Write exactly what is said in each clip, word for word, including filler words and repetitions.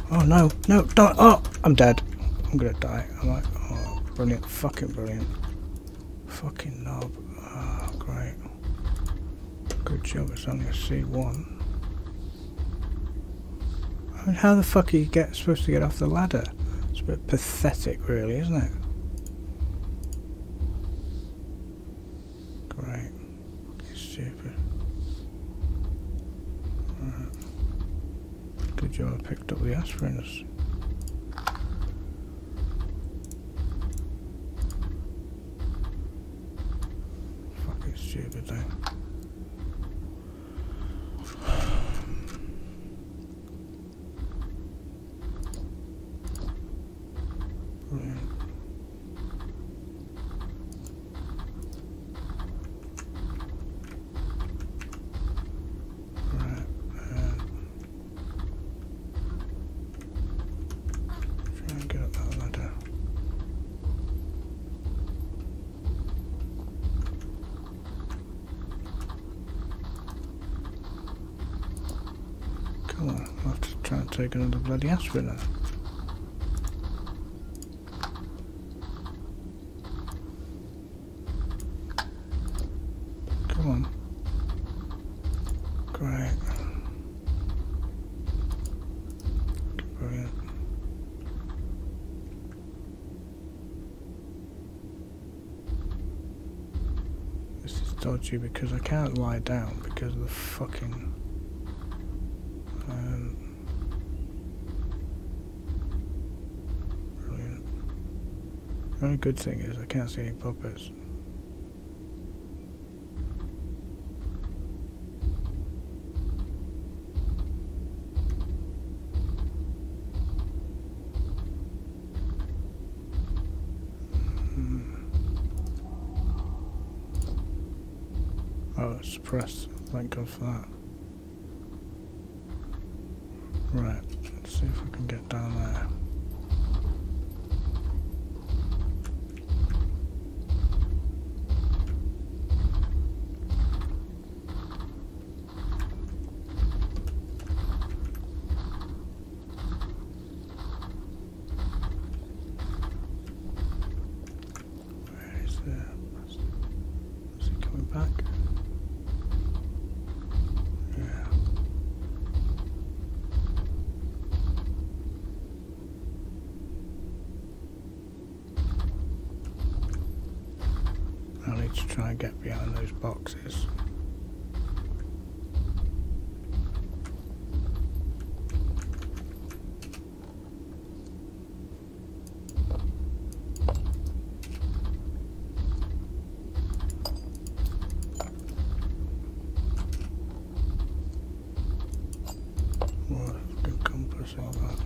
Oh no, no, don't. Oh, I'm dead. I'm gonna die. I'm like, oh, brilliant. Fucking brilliant. Fucking knob. Oh, great. Good job, it's only a C one. I mean, how the fuck are you get, supposed to get off the ladder? It's a bit pathetic, really, isn't it? Great. Stupid. Right. Good job I picked up the aspirins. Fucking stupid thing. Brilliant. Right, and try and get up that ladder. Come on, I'll have to try and take another bloody aspirin now. Come on. Great. Brilliant. This is dodgy because I can't lie down because of the fucking... Um, brilliant. The only good thing is I can't see any puppets. Oh, it's suppressed. Thank God for that. Right, let's see if I can get down there. Where is there? Is he coming back? Yeah. I need to try and get behind those boxes. What a good compass, all that.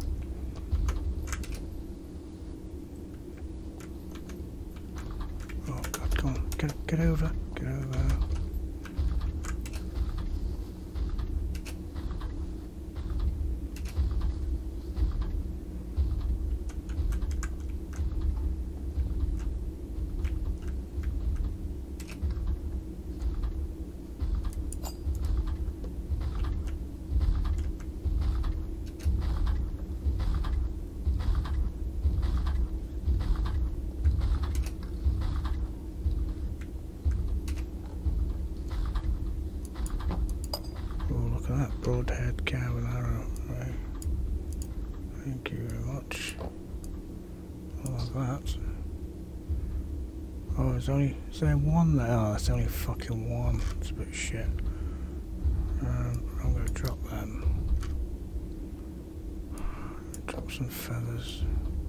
Oh God, come on, get get over, get over. That broadhead cow with arrow, right? Thank you very much. I love that. Oh, there's only is there one there? Oh, it's only fucking one. It's a bit shit. Um, I'm gonna drop them. Drop some feathers.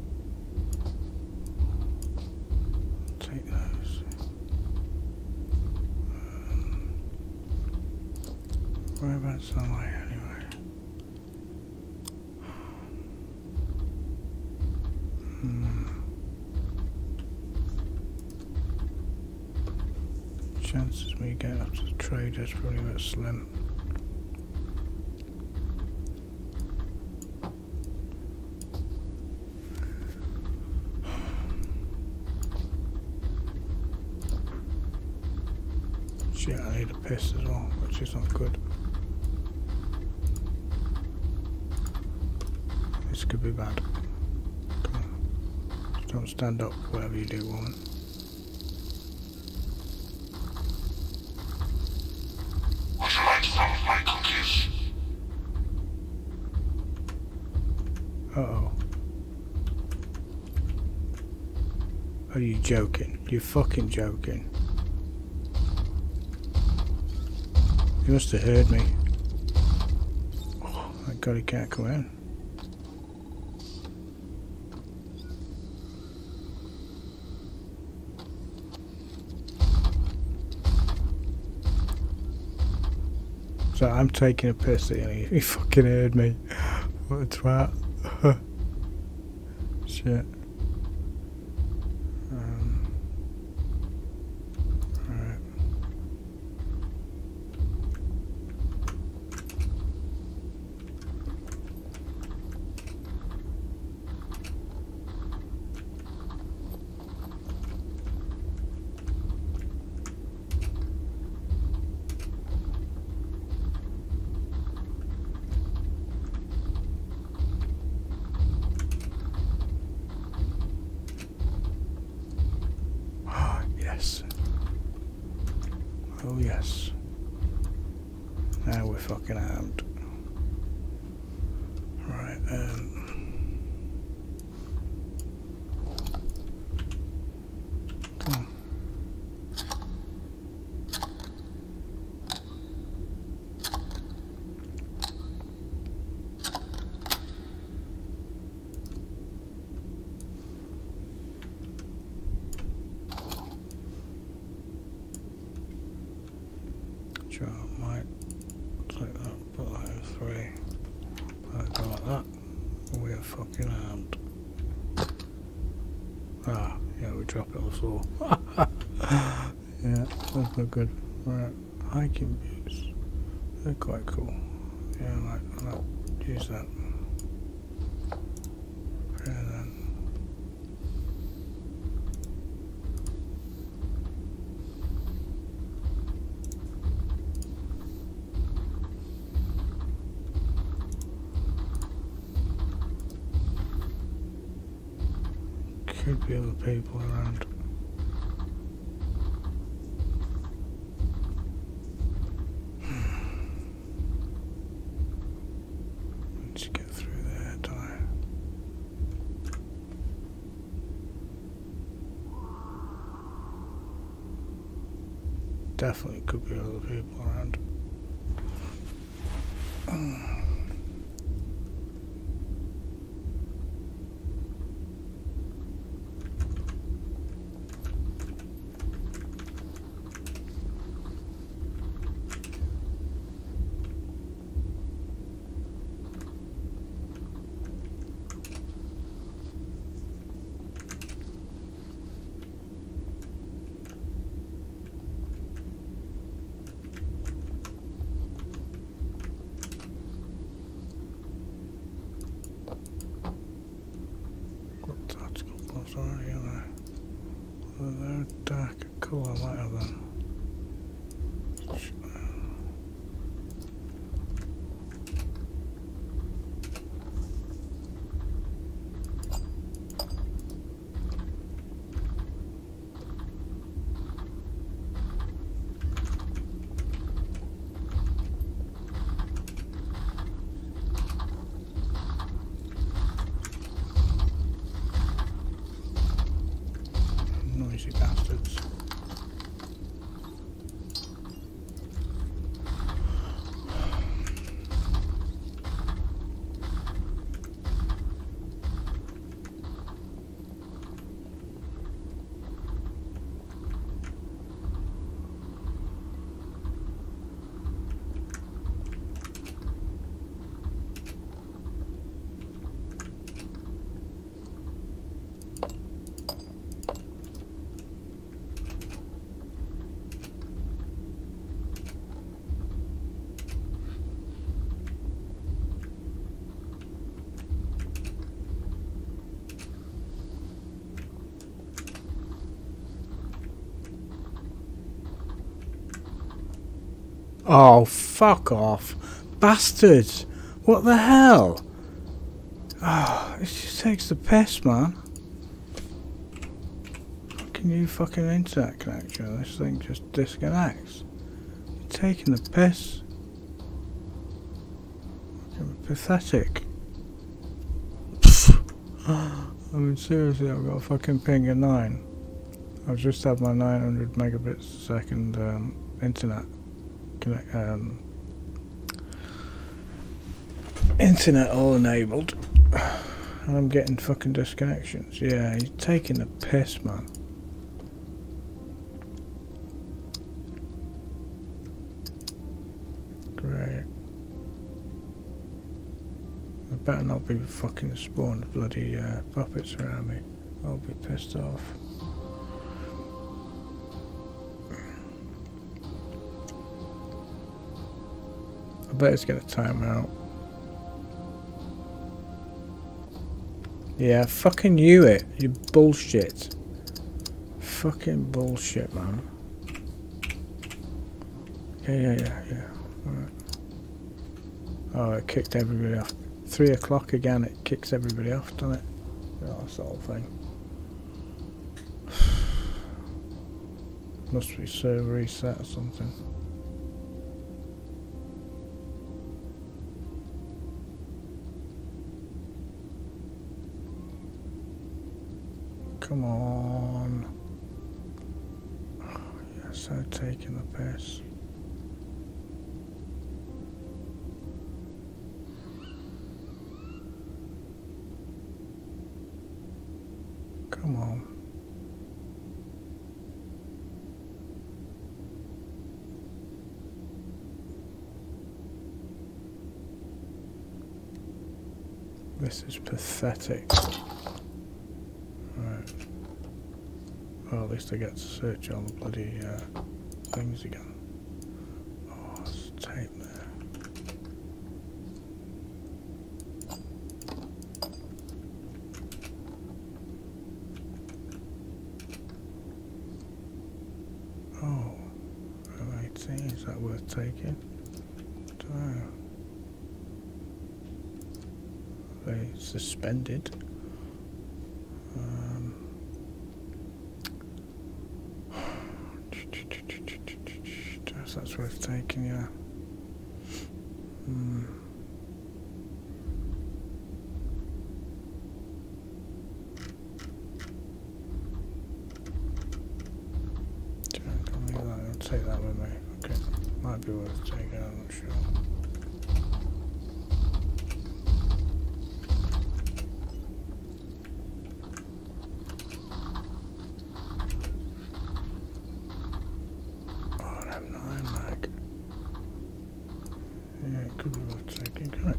Take those. Whereabouts am I anyway? Hmm. Chances me getting up to the trader is probably a bit slim. Shit, I need a piss as well, which is not good. this could be bad. Come on. Just don't stand up, whatever you do, woman. Would you like some of my cookies? Uh-oh. Are you joking? You're fucking joking. You must have heard me. Oh, thank God he can't come in. So I'm taking a piss and he, he fucking heard me. What a twat. Shit. Um, alright. Yes. Oh yes. Now we're fucking armed. Right, um... come on. Sure, I might take that, put that in three. I'll go like that. We're fucking armed. Ah, yeah, we drop it on the floor. Yeah, that's not good. Right, hiking boots. They're quite cool. Yeah, I might, I might use that. Yeah, then. Could be other people around. Let's get through there, die. Definitely could be other people around. Already, aren't they? Well, they're darker colour, like that. Noisy bastards. Oh, fuck off. Bastards! What the hell? Oh, it just takes the piss, man. Fucking new fucking internet connection. This thing just disconnects. You're taking the piss. Fucking pathetic. I mean, seriously, I've got a fucking ping of nine. I've just had my nine hundred megabits a second um, internet connect, um, internet all enabled, and I'm getting fucking disconnections. Yeah, he's taking the piss, man. Great. I better not be fucking spawned bloody uh, puppets around me. I'll be pissed off. I bet it's gonna time out. Yeah, fucking you it. You bullshit. Fucking bullshit, man. Yeah, yeah, yeah, yeah. Alright. Oh, it kicked everybody off. Three o'clock again, it kicks everybody off, doesn't it? Oh, that's the whole thing. Must be server reset or something. Come on. Oh, yeah, so taking the piss. Come on. This is pathetic. Right. Well, at least I get to search all the bloody uh, things again. Oh, there's tape there. Oh, oh, eighteen, is that worth taking? Don't know. They suspended. Um, if that's worth taking, yeah. Hmm. Don't leave that. I'll take that with me. Okay, might be worth taking. I'm not sure. Yeah, it could be worth taking, couldn't it?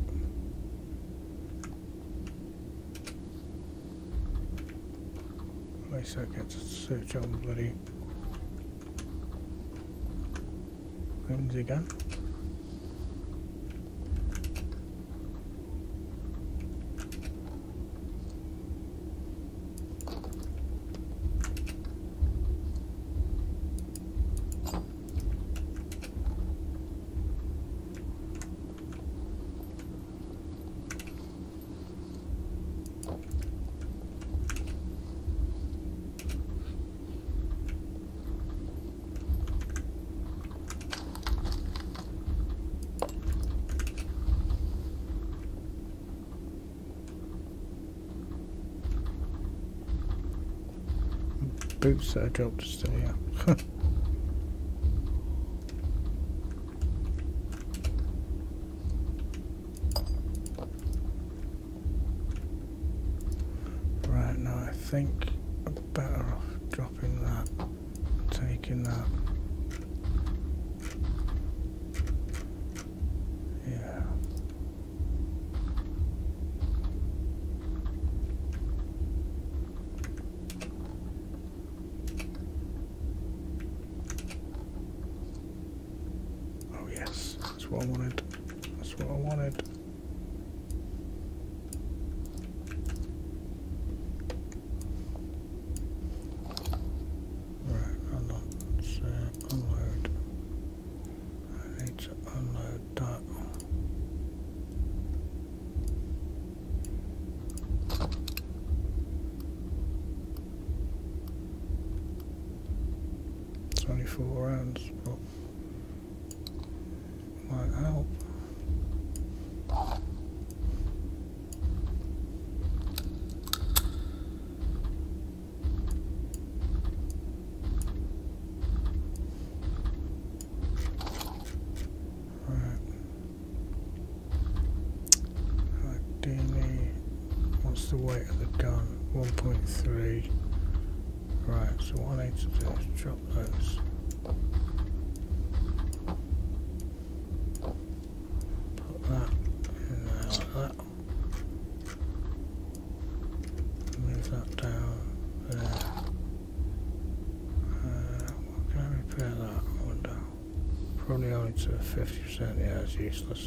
At least I get to search all the bloody things again. Boots that I dropped still, yeah. Right, now I think I'm better off dropping that, taking that. Yeah. That's what I wanted. That's what I wanted. Right, unload. Let's uh, unload. I need to unload that. four rounds, but might help. The weight of the gun, one point three. Right, so what I need to do is drop those. Put that in there like that. Move that down there. Uh, what can I repair that? I wonder. Probably only to fifty percent, yeah, it's useless.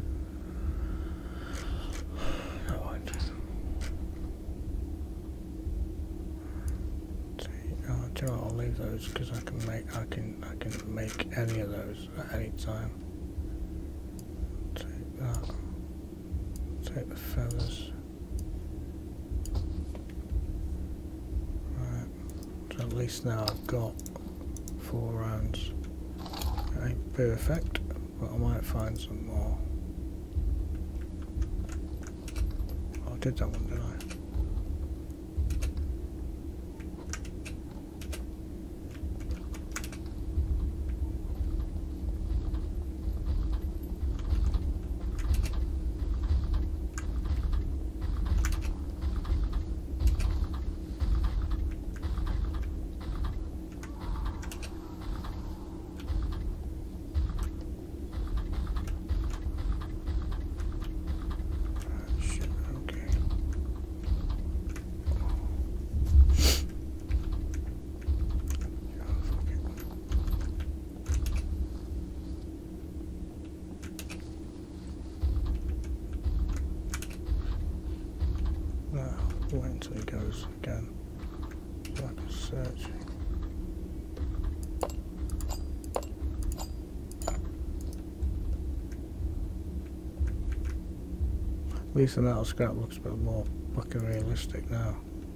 You know, I'll leave those because I can make I can I can make any of those at any time. Take that. Take the feathers. Right. So at least now I've got four rounds. It ain't perfect, but I might find some more. Oh, I did that one, didn't I? Wait until he goes again. So I can search. At least the metal scrap looks a bit more fucking realistic now.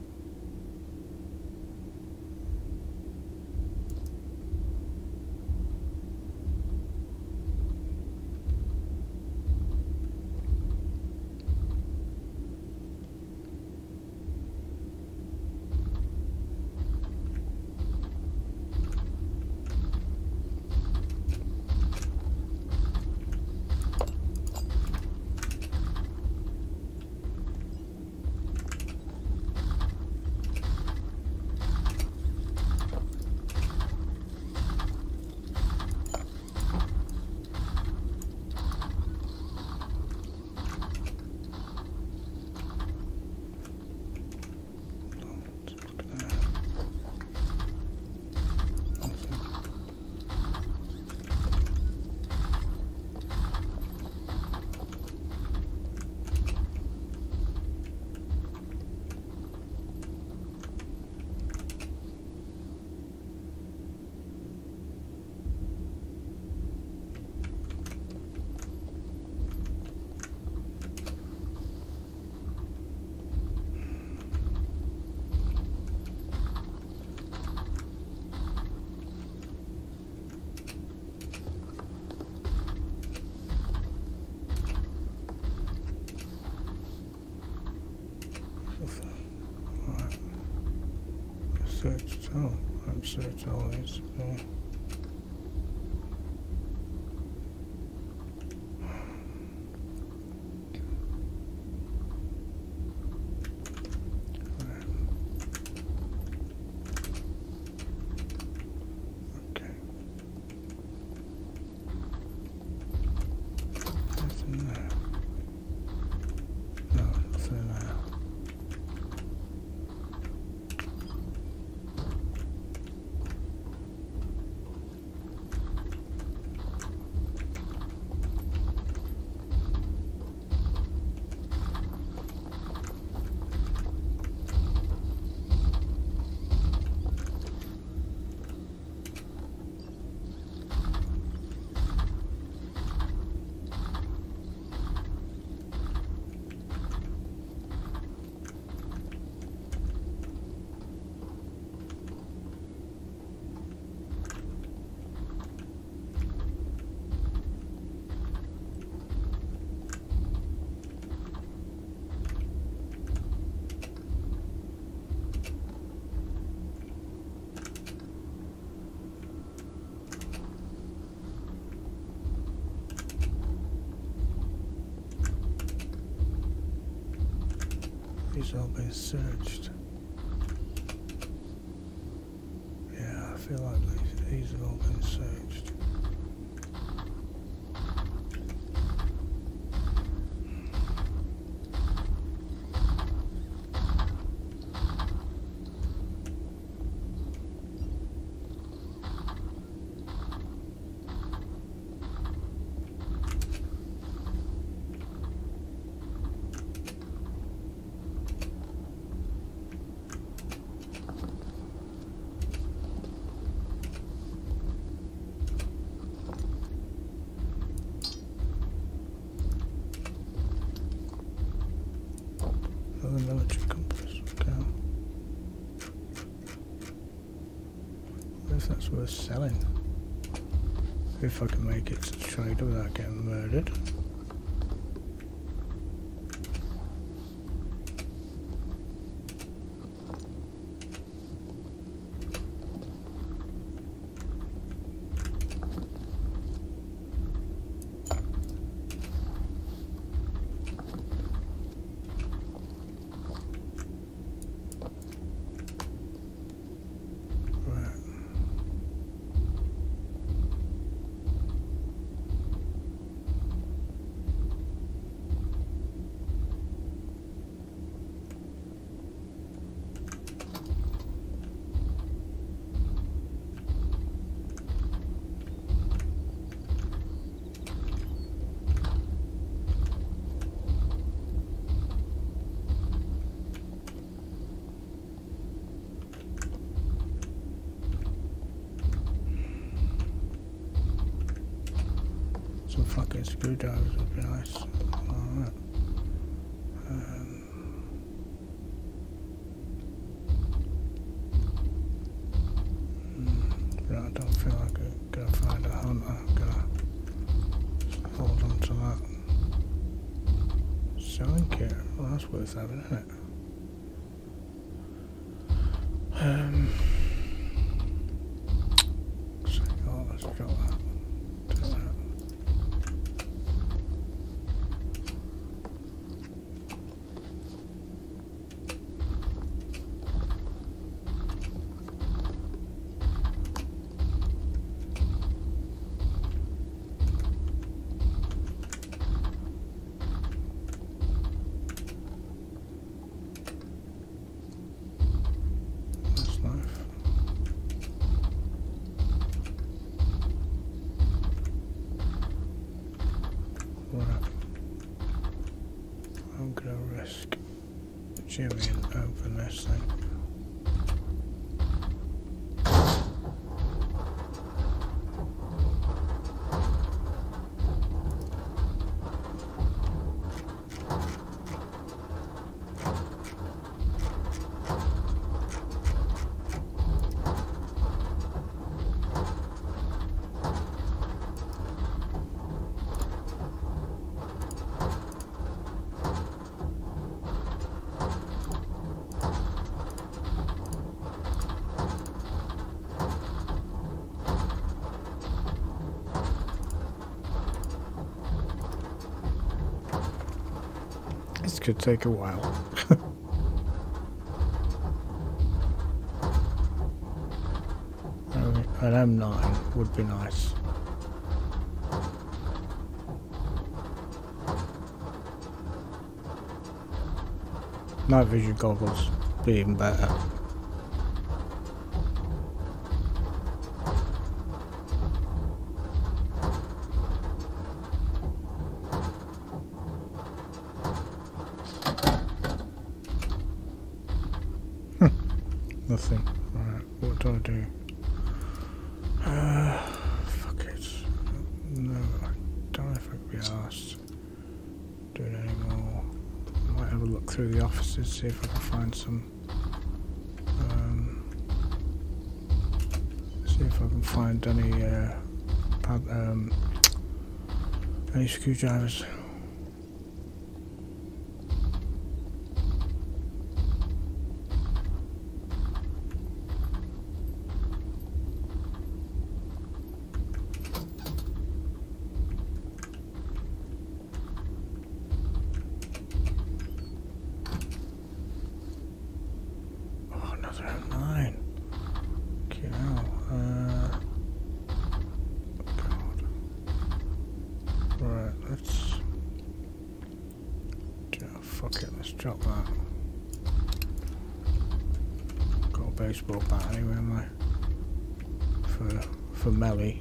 Searched all. I've searched all these. Yeah. These all been searched. Yeah, I feel like these, these have all been searched. The military compass, okay. What if that's worth selling? If I can make it to the trader without getting murdered. Some fucking screwdrivers would be nice. Alright. Um, mm, but I don't feel like I'm gonna find a hunter. I'm gonna hold on to that. Selling kit. Well, that's worth having, isn't it? Um, so, oh, let's drop that. Do that. I'm gonna risk Jimmy and open this thing. This could take a while. An M nine would be nice. Night vision goggles be even better. Nothing. Right, what do I do? Uh, fuck it. No, I don't know if I could be asked doing any more. I might have a look through the offices, see if I can find some. Um, see if I can find any uh, pad, um, any screwdrivers. nine. Okay, now. Uh, God. Right, let's. Yeah, fuck it, let's drop that. Got a baseball bat anyway, am I? For, for melee.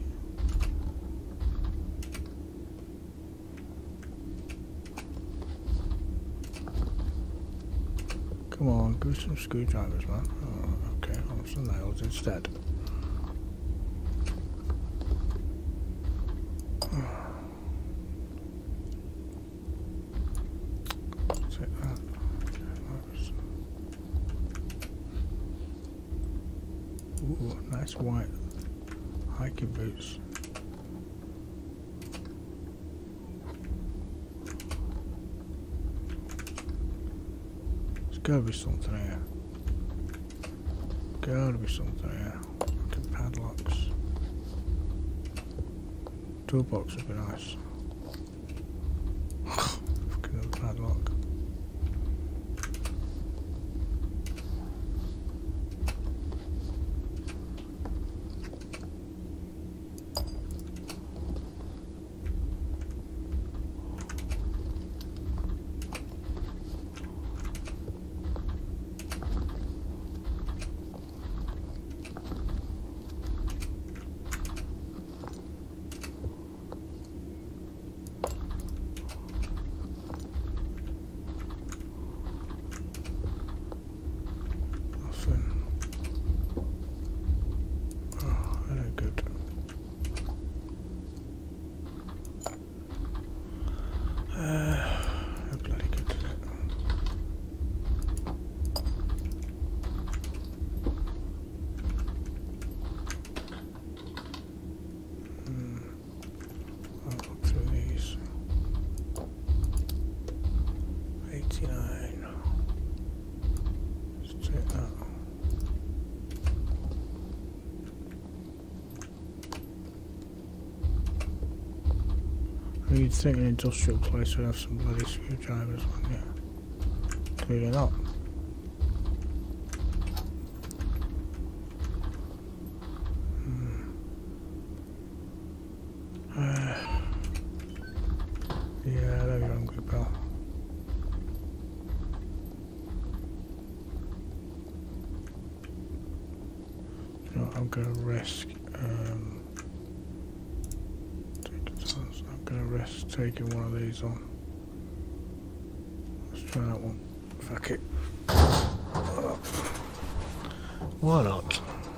Come on, give us some screwdrivers, man. Oh, okay, I'll some nails instead. Take that. Ooh, nice white hiking boots. There's gotta be something here. Gotta be something here. Fucking padlocks. Toolbox would be nice. Fucking little padlock. You'd think an industrial place would have some bloody screwdrivers, wouldn't you? Clearly not. Hmm. Uh, yeah, I know you're hungry, pal. You know, I'm gonna risk. Um, I'm gonna risk taking one of these on. Let's try that one. Fuck it. Why not?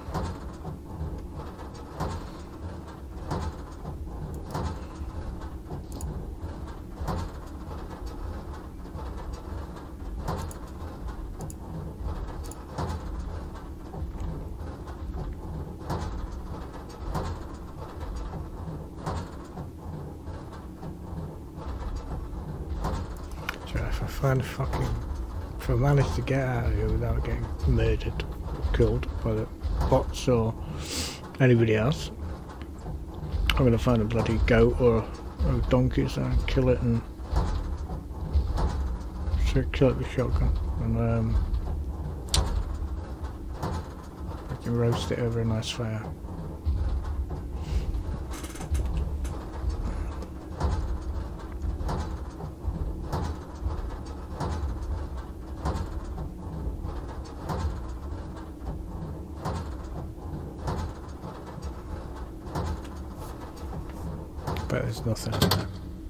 If I find a fucking, if I manage to get out of here without getting murdered, or killed by the bots or anybody else, I'm gonna find a bloody goat or a, a donkey so and kill it and kill it with shotgun and um, I can roast it over a nice fire. But there's nothing in there.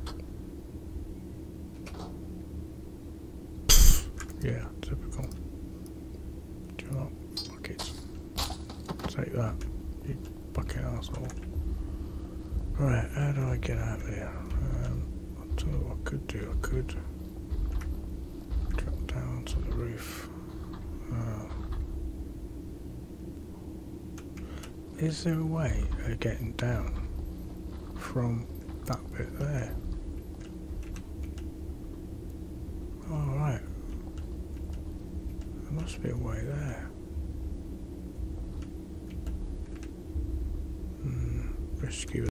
Yeah, typical. Do you know what? Fuck it. Take that, you fucking asshole. Right, how do I get out of here? Um, I'll tell you what I could do. I could drop down to the roof. Uh, is there a way of getting down from that bit there? Alright. There must be a way there. Hmm, rescue